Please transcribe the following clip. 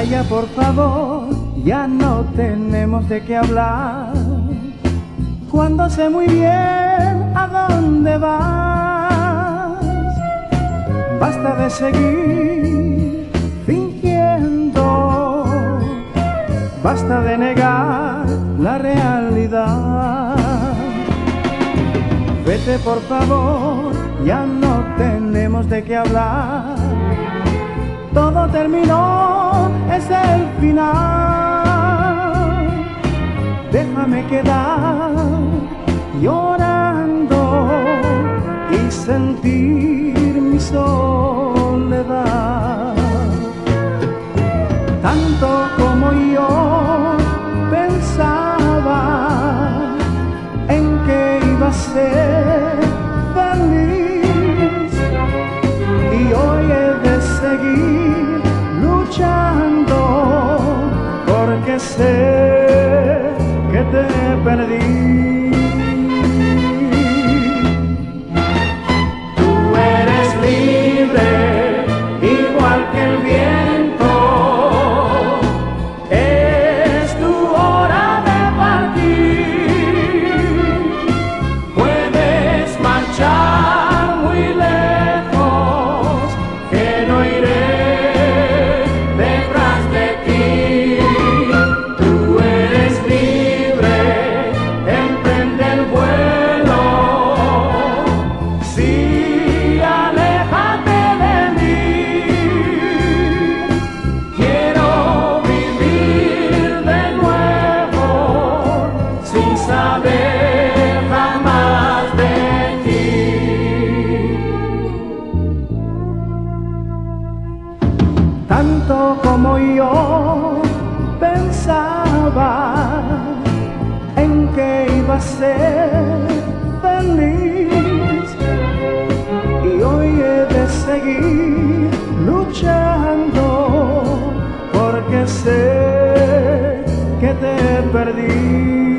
Calla por favor, ya no tenemos de qué hablar. Cuando sé muy bien a dónde vas, basta de seguir fingiendo, basta de negar la realidad. Vete por favor, ya no tenemos de qué hablar. Todo terminó, es el final. Déjame quedar llorando y sentir mi soledad. Tanto como yo pensaba en que iba a ser feliz, y hoy he de seguir luchando porque sé que te perdí. Tú eres libre, igual que el viento. Es tu hora de partir. Puedes marchar muy lejos, que no iré detrás de ti. Tú eres libre, emprende el vuelo. Sí, aléjate de mí. Quiero vivir de nuevo sin saber jamás de ti. Tanto como yo pensaba en que iba a ser feliz, y hoy he de seguir luchando porque sé que te perdí.